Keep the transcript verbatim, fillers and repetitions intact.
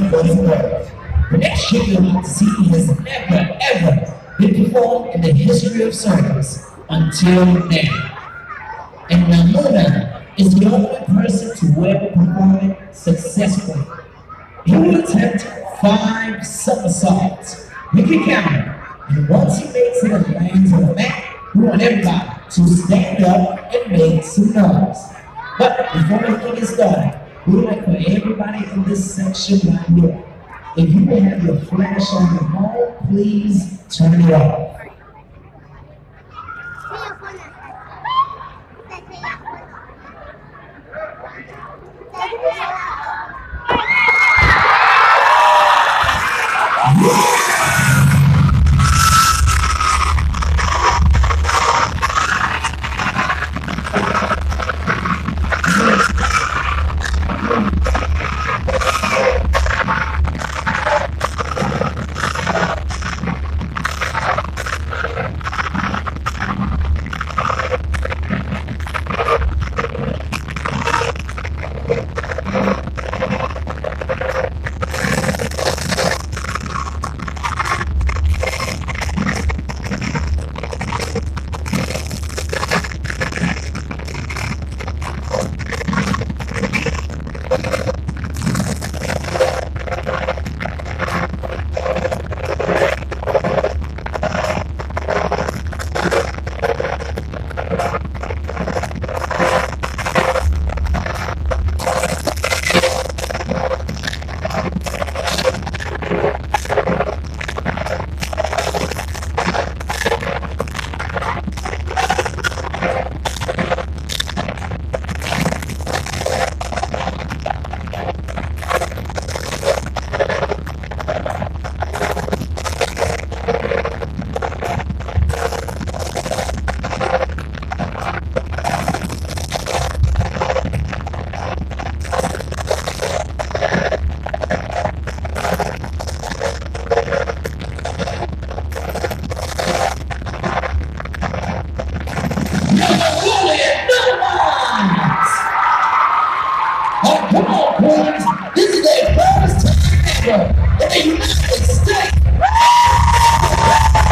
for his work. The next show you're about to see has never, ever been performed in the history of circus until now. And Ramona is the only person to ever perform it successfully. He will attempt five somersaults. We can count them. And once he makes it and lands on the mat, we want everybody to stand up and make some noise. But before we get started, we would like for everybody in this section right here, if you will have your flash on your phone, please turn it off. Oh, come on, boys. This is their first time ever in the United States.